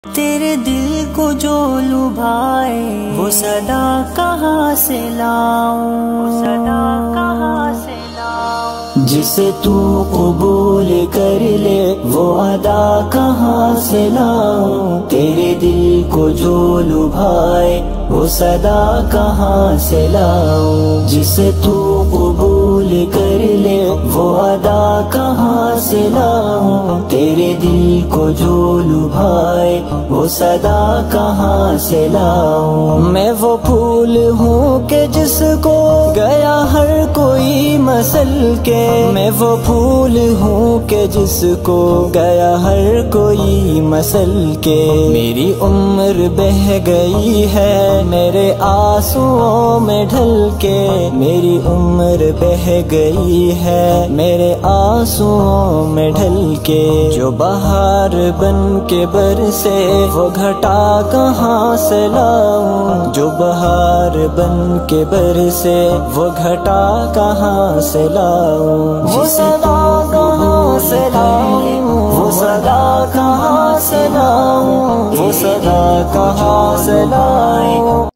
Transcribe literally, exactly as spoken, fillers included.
تیرے دل کو جو لبھائے وہ صدا کہاں سے لاؤں، وہ صدا کہاں سے لاؤں، جسے تو قبول کر لے وہ ادا کہاں سے لاؤں، تیرے دل کو جو لبھائے وہ صدا کہاں سے لاؤں، جسے تو قبول کر لے وہ ادا کہاں سے لاؤں، تیرے دل کو جو لبھائے وہ صدا کہاں سے لاؤں۔ میں وہ پھول ہوں کہ جس کو گیا ہر کوئی مسل کے، میں وہ پھول ہوں کہ جس کو گیا ہر کوئی مسل کے، میری عمر بہہ گئی ہے میرے آنسوؤں میں ڈھل کے، میری عمر بہہ گئی ہے میرے آنسوؤں میں ڈھل کے، جو بہار بن کے برسے وہ گھٹا کہاں سے لاؤں، جو بہار بن کے برسے وہ گھٹا کہاں سے لاؤں، وہ صدا کہاں سے لاؤں، وہ صدا کہاں سے لاؤں، وہ صدا کہاں سے لاؤں،